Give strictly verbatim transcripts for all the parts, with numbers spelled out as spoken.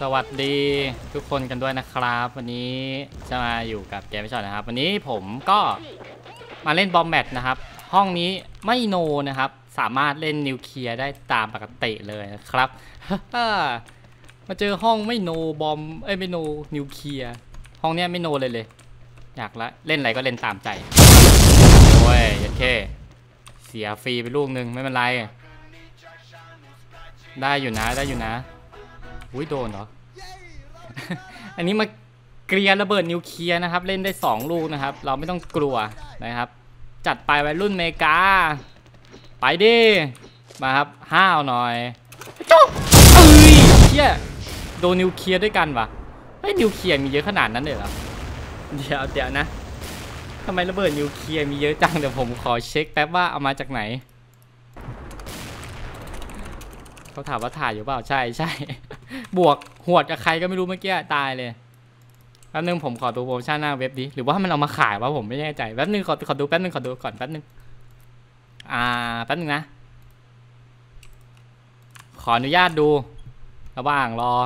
สวัสดีทุกคนกันด้วยนะครับวันนี้จะมาอยู่กับเกมไม่ใช่นะครับวันนี้ผมก็มาเล่นบอมแมทนะครับห้องนี้ไม่โนนะครับสามารถเล่นนิวเคลียร์ได้ตามปกติเลยนะครับ มาเจอห้องไม่โนบอมเอ้ยไม่โนนิวเคลียร์ห้องเนี้ยไม่โนเลยเลยอยากละเล่นอะไรก็เล่นตามใจโอ้ยยัดแค่เสียฟรีไปลูกนึงไม่เป็นไรได้อยู่นะได้อยู่นะอุ้ยโดนเหรอ อันนี้มาเกลียร์ระเบิดนิวเคลียร์นะครับเล่นได้สองลูกนะครับเราไม่ต้องกลัวนะครับจัดไปวัยรุ่นเมกาไปดิมาครับห้าวหน่อยจ๊อกเอ้ยเชี่ยโดนนิวเคลียร์ด้วยกันวะไอ้นิวเคลียร์มีเยอะขนาดนั้นเลยเหรอเดี๋ยวเดี๋ยวนะทำไมระเบิดนิวเคลียร์มีเยอะจังเดี๋ยวผมขอเช็คแป๊บว่าเอามาจากไหนเขาถามว่าถ่ายอยู่เปล่าใช่ใช่บวกหวดกับใครก็ไม่รู้เมื่อกี้ตายเลยแป๊บนึงผมขอดูโปรโมชั่นหน้าเว็บดิหรือว่ามันเอามาขายวะผมไม่แน่ใจแป๊บนึงขอขอดูแป๊บนึงขอดูก่อนแป๊บนึงอ่าแป๊บนึงนะขออนุญาตดูระหว่างรอ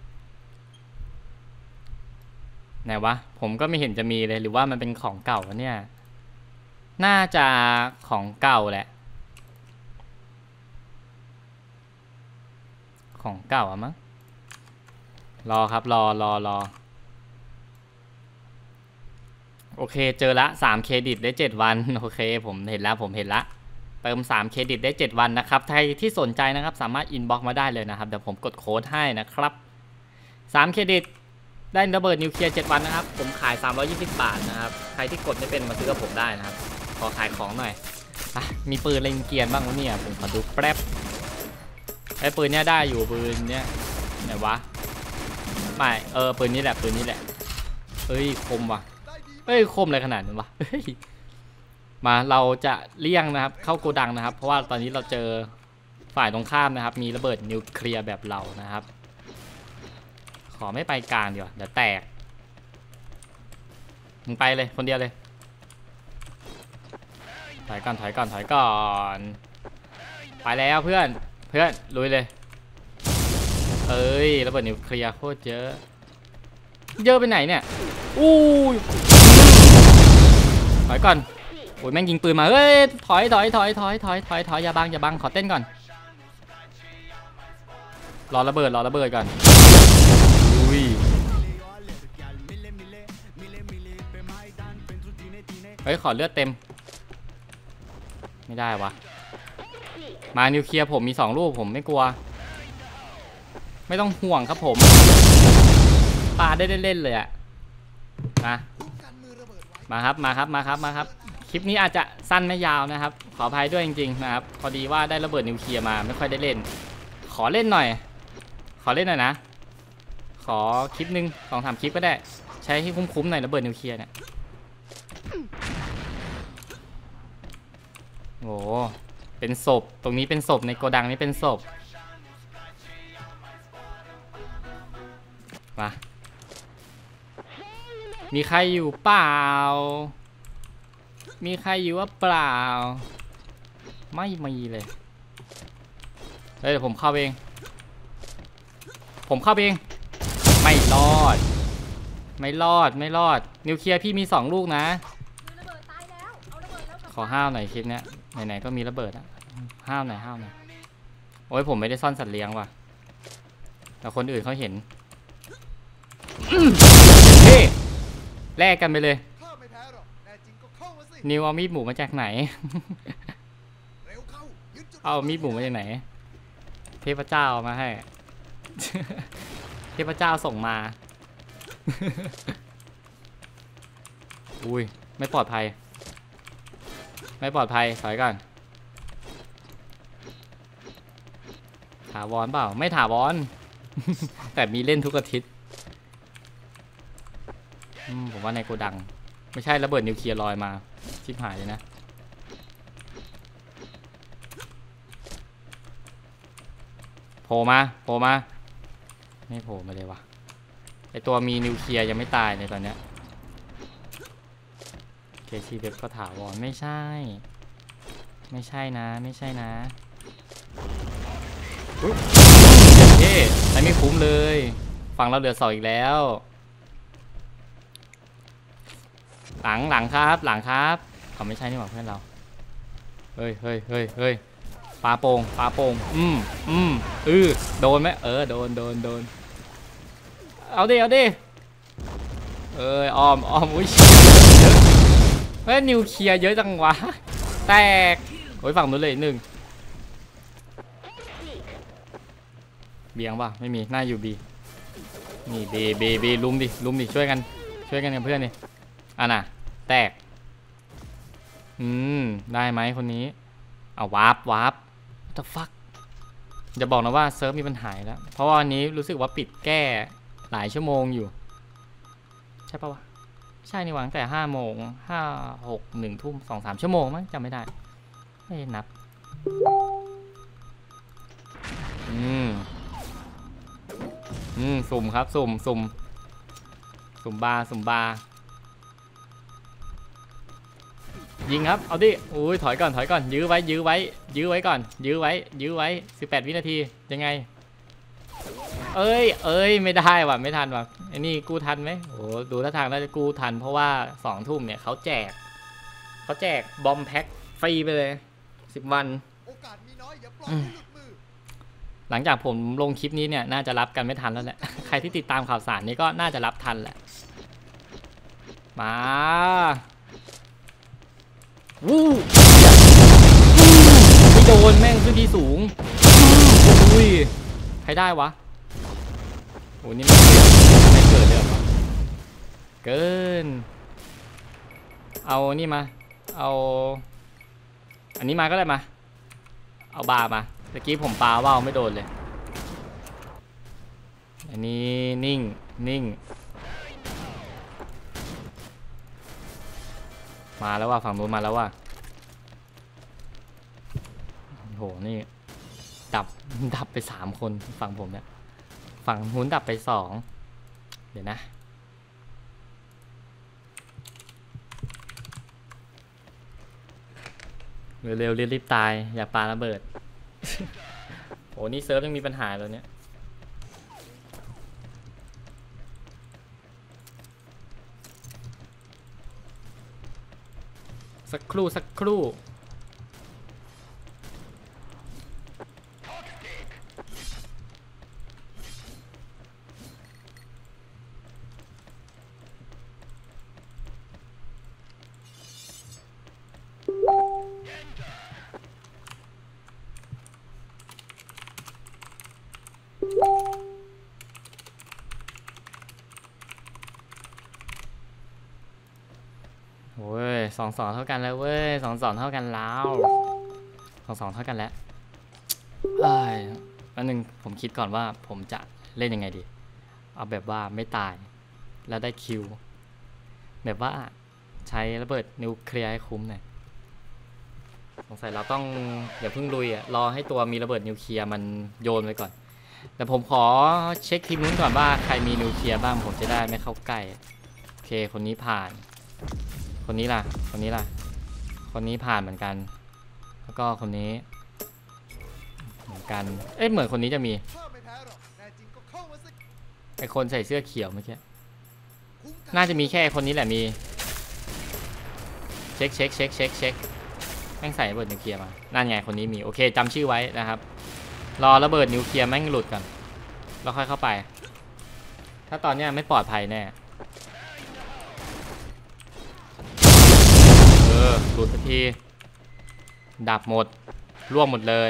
ไหนวะผมก็ไม่เห็นจะมีเลยหรือว่ามันเป็นของเก่าวะเนี่ยน่าจะของเก่าแหละของเก่าอะมั้งรอครับรอรอรอโอเคเจอละสามเครดิตได้เจ็ดวันโอเคผมเห็นแล้วผมเห็นละเติมสามเครดิตได้เจ็ดวันนะครับใครที่สนใจนะครับสามารถอินบ็อกซ์มาได้เลยนะครับเดี๋ยวผมกดโค้ดให้นะครับสามเครดิตได้ระเบิดนิวเคลียร์เจ็ดวันนะครับผมขายสามร้อยยี่สิบบาทนะครับใครที่กดไม่เป็นมาซื้อกับผมได้นะครับขอขายของหน่อยอ่ะมีปืนอะไรเกียร์บ้างวะเนี่ยผมขอดูแป๊บไอ้ปืนเนี้ยได้อยู่ปืนเนี้ยไหนวะไม่เออปืนนี้แหละปืนนี้แหละเฮ้ยคมว่ะเฮ้ยคมอะไรขนาดนั้นวะมาเราจะเลี่ยงนะครับเข้าโกดังนะครับเพราะว่าตอนนี้เราเจอฝ่ายตรงข้ามนะครับมีระเบิดนิวเคลียร์แบบเรานะครับขอไม่ไปกลางดีกว่าเดี๋ยวแตกมึงไปเลยคนเดียวเลยถอยก่อนถอยก่อนถอยก่อนไปแล้วเพื่อนเพื่อนลุยเลยเอ้ยระเบิดนิวเคลียร์โคตรเยอะเยอะไปไหนเนี่ยอู้ยถอยก่อนโอ้ยแม่งยิงปืนมาเฮ้ยถอยถอยถอยถอยถอยถอยถอยอย่าบังอย่าบังขอเต้นก่อนรอระเบิดรอระเบิดก่อนอุ้ยเฮ้ยขอเลือดเต็มไม่ได้วะมานิวเคลียร์ผมมีสองลูกผมไม่กลัวไม่ต้องห่วงครับผมปาได้เล่นๆเลยอะมามาครับมาครับมาครับมาครับคลิปนี้อาจจะสั้นไม่ยาวนะครับขออภัยด้วยจริงๆนะครับพอดีว่าได้ระเบิดนิวเคลียร์มาไม่ค่อยได้เล่นขอเล่นหน่อยขอเล่นหน่อยนะขอคลิปนึงสองสามคลิปก็ได้ใช้ให้คุ้มๆหน่อยระเบิดนิวเคลียร์เนี่ยโอ้เป็นศพตรงนี้เป็นศพในโกดังนี้เป็นศพมามีใครอยู่เปล่ามีใครอยู่ว่าเปล่าไม่มีเลยเฮ้ยเดี๋ยวผมเข้าเองผมเข้าเองไม่รอดไม่รอดไม่รอดนิวเคลียร์พี่มีสองลูกนะขอห้าวหน่อยคลิปเนี้ยไหนๆก็มีระเบิดอะห้าวหน่อยห้าวหน่อยโอ้ยผมไม่ได้ซ่อนสัตว์เลี้ยงว่ะแต่คนอื่นเขาเห็นเฮ้แลกกันไปเลยนิวเอามีดหมูมาจากไหนเอามีดหมูมาจากไหนเทพเจ้ามาให้เทพเจ้าส่งมาอุ้ยไม่ปลอดภัยไม่ปลอดภัยถอยก่อนถาวรเปล่าไม่ถาวร แต่มีเล่นทุกอาทิตย์ผมว่าในโกดังไม่ใช่ระเบิดนิวเคลียร์ลอยมาชิบหายเลยนะโผล่มาโผล่มาไม่โผล่มาเลยวะไอตัวมีนิวเคลียร์ยังไม่ตายในตอนเนี้ยเคซีเว็บก็ถาวรไม่ใช่ไม่ใช่นะไม่ใช่นะอุ้ยเท่ไม่คุ้มเลยฝั่งเราเหลือสองอีกแล้วหลังหลังครับหลังครับเขาไม่ใช่นี่หว่าเพื่อนเราเฮ้ยเฮ้ยเฮ้ยเฮ้ยปลาโป่งปลาโป่งอืมอืมเออโดนไหมเออโดนโดนโดนเอาดิเอาดิเอออ้อมอ้อมอุ้ยเยอะเฮ้ยนิวเคลียร์เยอะจังวะแตกโอ้ยฝั่งนู้นเลยหนึ่งเบียงป่ะไม่มีหน้าอยู่บีนี่บีบีบีลุมดิลุมดิช่วยกันช่วยกันกับเพื่อนนี่อ่ะน่ะแตกอืมได้ไหมคนนี้เอาวาร์ปวาร์ป what the fuck จะบอกนะว่าเซิร์ฟมีปัญหาแล้วเพราะว่าวันนี้รู้สึกว่าปิดแก้หลายชั่วโมงอยู่ใช่ปะวะใช่นี่หวังแต่ห้าโมงห้าหกหนึ่งทุ่มสองสามชั่วโมงมั้งจำไม่ได้ไม่นับอืมอืมสุ่มครับสุ่มสุ่มสุ่มบาร์สุ่มบาร์ยิงครับเอาดิอุ้ยถอยก่อนถอยก่อนยื้อไว้ยื้อไว้ยื้อไว้ก่อนยื้อไว้ยื้อไว้สิบแปดวินาทียังไงเอ้ยเอ้ยไม่ได้ว่ะไม่ทันว่ะไอ้นี่กู้ทันไหมโอ้ดูท่าทางน่าจะกู้ทันเพราะว่าสองทุ่มเนี่ยเขาแจกเขาแจกบอมแพ็คฟรีไปเลยสิบวันโอกาสมีน้อยอย่าปล่อยให้หลุดมือหลังจากผมลงคลิปนี้เนี่ยน่าจะรับกันไม่ทันแล้วแหละใครที่ติดตามข่าวสารนี้ก็น่าจะรับทันแหละมาวู้ไม่โดนแม่งขึ้นที่สูงอุ้ยใครได้วะโอ้นี่ไม่เกิดเลยเหรอเกินเอานี่มาเอาอันนี้มาก็ได้มาเอาบาร์มาเมื่อกี้ผมปาว่าวไม่โดนเลยอันนี้นิ่งนิ่งมาแล้วว่าฝั่งนู้นมาแล้วว่าโหนี่ดับดับไปสามคนฝั่งผมเนี่ยฝั่งนู้นดับไปสองเดี๋ยวนะเร็วๆรีบๆตายอย่าปาระเบิดโหนี่เซิร์ฟยังมีปัญหาแล้วเนี่ยสักครู่สักครู่โอ้ยสองสองเท่ากันแล้วเว้ยสองสองเท่ากันแล้วสองสองเท่ากันแล้วไอ้อันหนึ่งผมคิดก่อนว่าผมจะเล่นยังไงดีเอาแบบว่าไม่ตายแล้วได้คิวแบบว่าใช้ระเบิดนิวเคลียร์ให้คุ้มหน่อยสงสัยเราต้องอย่าเพิ่งลุยอ่ะรอให้ตัวมีระเบิดนิวเคลียร์มันโยนไว้ก่อนแต่ผมขอเช็คทีมนู้นก่อนว่าใครมีนิวเคลียร์บ้างผมจะได้ไม่เข้าใกล้โอเคคนนี้ผ่านคนนี้ล่ะคนนี้ล่ะคนนี้ผ่านเหมือนกันแล้วก็คนนี้เหมือนกันเอ๊ะเหมือนคนนี้จะมีไอคนใส่เสื้อเขียวเมื่อกี้น่าจะมีแค่คนนี้แหละมีเช็คเช็คเช็คเช็คเช็คแม่งใส่ระเบิดนิวเคลียร์มานั่นไงคนนี้มีโอเคจำชื่อไว้นะครับรอระเบิดนิวเคลียร์แม่งหลุดก่อนแล้วค่อยเข้าไปถ้าตอนนี้ไม่ปลอดภัยแน่เออหลุดสักทีดับหมดร่วงหมดเลย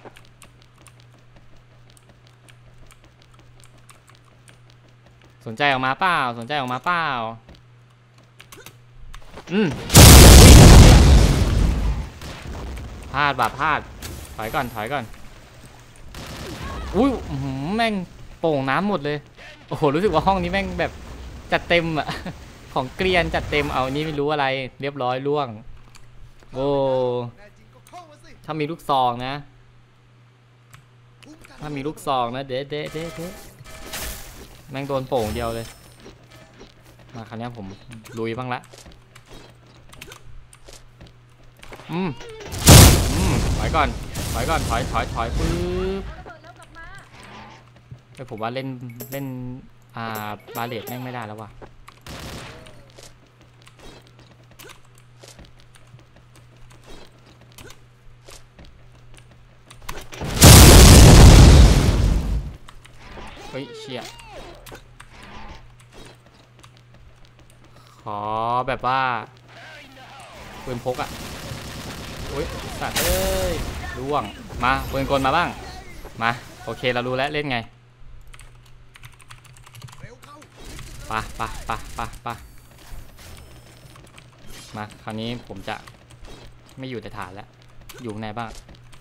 สนใจออกมาเปล่าสนใจออกมาเปล่าอืมพลาดบาดพลาดถอยก่อนถอยก่อนอุ้ยแม่งโป่งน้ำหมดเลยโอ้โหรู้สึกว่าห้องนี้แม่งแบบจัดเต็มอะของเกรียนจัดเต็มเอานี่ไม่รู้อะไรเรียบร้อยล่วงโอ้ถ้ามีลูกซองนะถ้ามีลูกซองนะเด็ดเด็ดเด็ดเด็ดแม่งโดนโป่งเดียวเลยมาคราวนี้ผมลุยบ้างละอืมอืมถอยก่อนถอยก่อนถอยถอยถอยปึ๊บเฮ้ยผมว่าเล่นเล่นอ่าบาเลตแม่งไม่ได้แล้วว่ะเฮ้ยเชี่ยขอแบบว่าปืนพกอ่ะอุ้ยสัตว์เอ้ยร่วงมาปืนกลมาบ้างมาโอเคเรารู้แล้วเล่นไงปะปะปะปะปะมาคราวนี้ผมจะไม่อยู่ในฐานแล้วอยู่ไหนบ้าง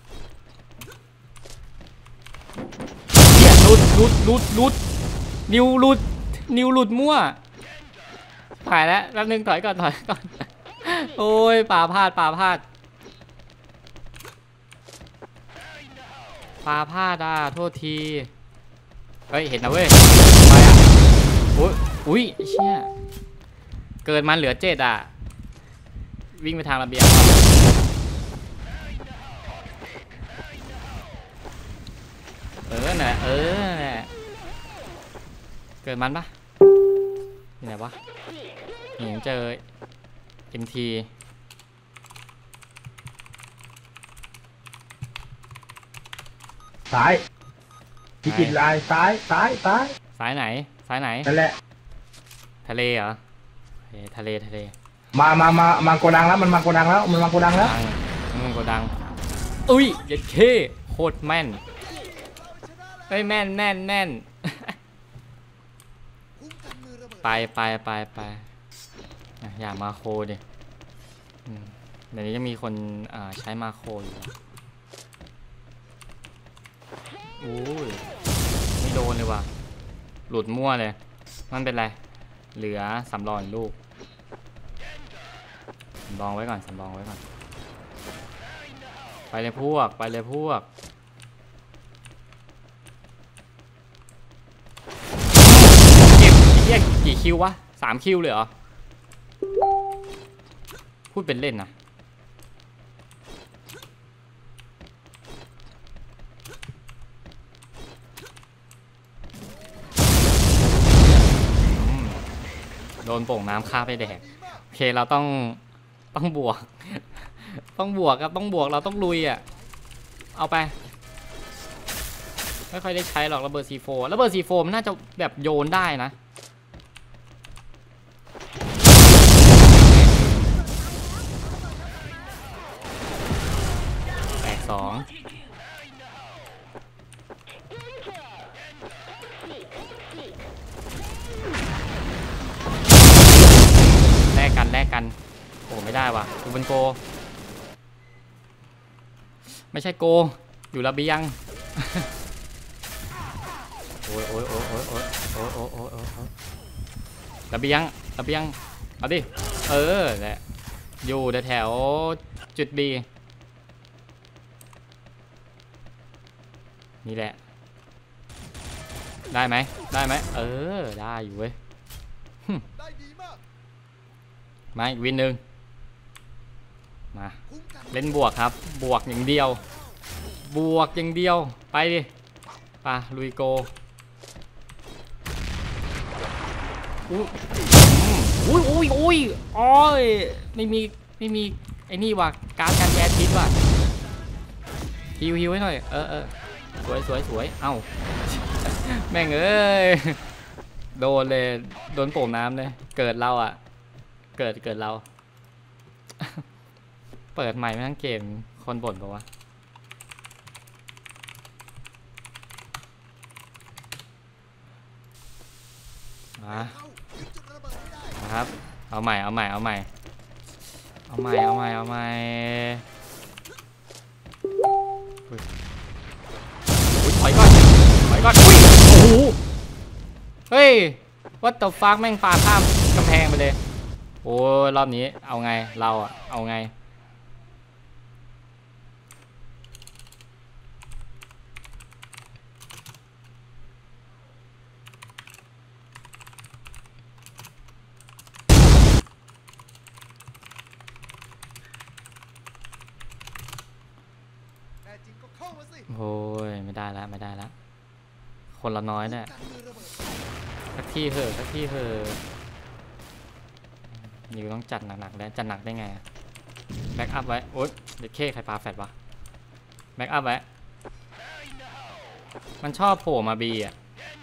เฮียหลุดหลุดหลุดหลุดนิวหลุดนิวหลุดมั่วถ่ายแล้วแป๊บนึงถอยก่อนถอยก่อนโอ้ยป่าพลาดป่าพลาดป่าพลาดอ่ะโทษทีเฮ้ยเห็นนะเว้ยไปอ่ะอุ้ยอุ้ยเชี่ยเกินมันเหลือเจ็ดอ่ะวิ่งไปทางระเบียงเออน่ะเออน่ะเกิดมันปะนี่ไหนวะเห็นเจอ เอ็ม ทีซ้ายพี่กินลายซ้ายซ้ายซ้ายซ้ายไหนซ้ายไหนนั่นแหละทะเลเหรอทะเลทะเลมามามามาโกดังแล้วมันมาโกดังแล้วมันมาโกดังแล้วมันโกดังอุ้ยเย็ดเข้โคตรแม่นเฮ้ยแม่นแม่นแม่นไปไปไปไปอย่ามาโคดิเดี๋ยวนี้จะมีคนใช้มาโคอยู่อู้ยไม่โดนเลยว่ะหลุดมั่วเลยมันเป็นไรเหลือสำรองลูกสำรองไว้ก่อนสำรองไว้ก่อนไปเลยพวกไปเลยพวกเก็บเรียกกี่คิววะสามคิวเลยเหรอพูดเป็นเล่นนะโดนโป่งน้ำฆ่าไปแดกโอเคเราต้องต้องบวกต้องบวกครับต้องบวกเราต้องลุยอ่ะเอาไปไม่ค่อยได้ใช้หรอกระเบิด ซี โฟร์ ระเบิด ซี โฟร์ มันน่าจะแบบโยนได้นะแตกสองแลกกันแลกกันโอ้ไม่ได้ว่ะกูเป็นโกไม่ใช่โกอยู่ระเบียงโอ้ยโอ้ยโอ้ยโอ้ยโอ้ยโอ้ยโอ้ยโอ้ยโอ้ยระเบียงระเบียงเอาดิเออแหละอยู่แถวจุด B นี่แหละได้ไหมได้ไหมเออได้อยู่เว้ยมาอีกวินหนึ่งมาเล่นบวกครับบวกอย่างเดียวบวกอย่างเดียวไปดิไปลุยโกอุ้ยอุ้ยอุ้ยอุ้ยอ๋อไม่มีไม่มีไอ้นี่ว่ะการการแก้พิษว่ะฮิวฮิวให้หน่อยเออเออสวยสวยสวยเอ้าแม่งเอ้ยโดนเลยโดนโป่งน้ำเลยเกิดเราอ่ะเกิดเกิดเราเปิดใหม่ไม่ทั้งเกมคนบ่นปะวะมาครับเอาใหม่เอาใหม่เอาใหม่เอาใหม่เอาใหม่เอาใหม่อุ้ยถอยก่อนถอยก่อนอุ้ยโอ้โหเฮ้ยวัดต่อฟักแม่งปาข้ามกำแพงไปเลยโอ้รอบนี้เอาไงเราอะเอาไงโอ้ยไม่ได้แล้วไม่ได้แล้วโคคนละน้อยเนี่ยสักที่เถอะสักที่เถอะนิวต้องจัดหนักๆแล้วจัดหนักได้ไงแบ็กอัพไว้โอ๊ยเด็กเคใครปาแฟดวะแบ็กอัพไว้มันชอบโผล่มาบีอ่ะ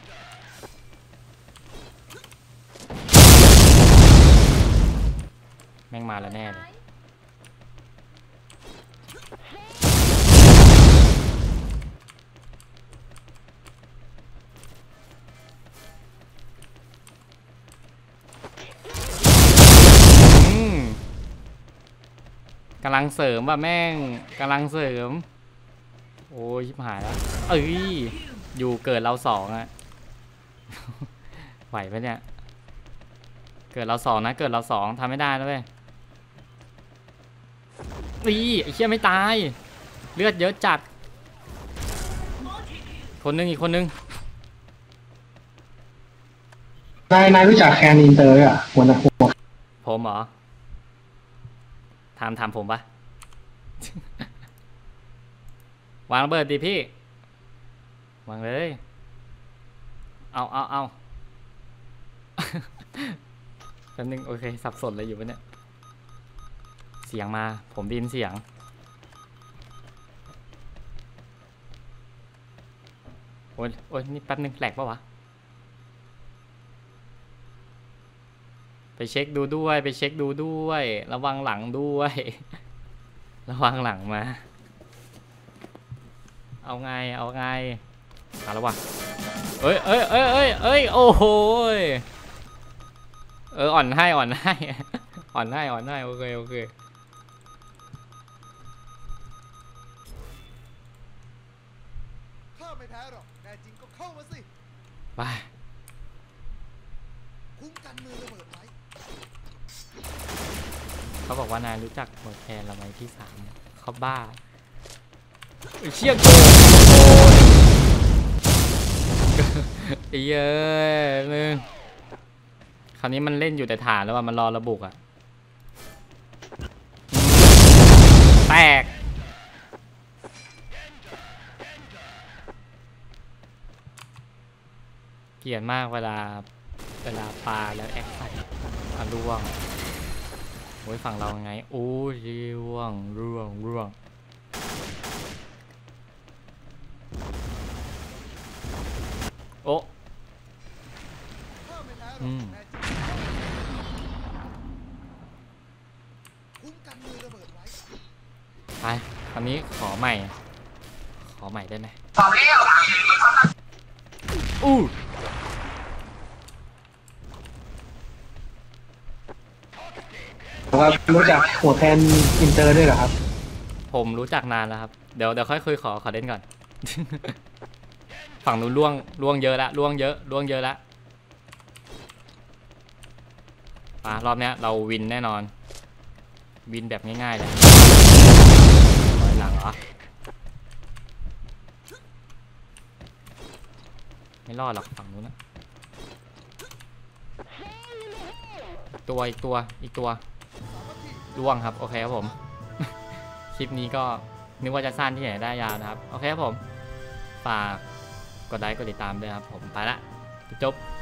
แม่งมาแล้วแน่เลยกำลังเสริมว่ะแม่งกำลังเสริมโอ้ยชิบหายแล้วเอ้ยอยู่เกิดเราสองอะไหวปะเนี่ยเกิดเราสองนะเกิดเราสองทำไม่ได้นะเว้ยอีไอ้เชี่ยไม่ตายเลือดเยอะจัดคนนึงอีกคนนึงนายนายรู้จักแคนอินเตอร์อ่ะหัวหน้าหัวผมเหรอถามถามผมปะ วางระเบิดดิพี่วางเลยเอาเอาเอา แป๊บนึงโอเคสับสนเลยอยู่ปะเนี่ยเสียงมาผมได้ยินเสียงโอ้ยโอ้ยนี่แป๊บนึงแหลกปะวะไปเช็คดูด้วยไปเช็คดูด้วยระวังหลังด้วย ระวังหลังมาเอาไงเอาไงมาแล้ววะเอ้ยเอ้ยเอ้ยเอ้ยเอ้ยโอ้โหเอออ่อนให้อ่อนให้อ่อนให้อ่อนให้โอเคโอเคข้าไม่แพ้หรอกแน่จริงก็เข้ามาสิไปคุ้มกันมือระเบิดไว้เขาบอกว่านายรู้จักหมดแทนเราไหมที่สามเขาบ้าเชี่ยโกงไอ้เย้ยมึงคราวนี้มันเล่นอยู่แต่ฐานแล้วว่ามันรอระบุอ่ะแตกเกลียดมากเวลาเวลาปลาแล้วแอคใส่อ่ะร่วงโอ้ยฝั่งเราไงโอ้ยร่วงร่วงร่วงโอ้อืมไปคราวนี้ขอใหม่ขอใหม่ได้ไหมอู้ว่ารู้จักหัวแคนอินเตอร์ด้วยเหรอครับผมรู้จักนานแล้วครับเดี๋ยวเดี๋ยวค่อยคุยขอขอเล่นก่อน ฝั่งนู้นล่วงล่วงเยอะละล่วงเยอะล่วงเยอะละป่ะรอบเนี้ยเราวินแน่นอนวินแบบง่ายๆเลยถอยหลังเหรอไม่รอดหรอกฝั่งนู้นนะตัวอีกตัวอีกตัวล่วงครับโอเคครับผม คลิปนี้ก็นึกว่าจะสั้นที่ไหนได้ยาวนะครับโอเคครับผมฝากกดไลค์กดติดตามด้วยครับผมไปละจบ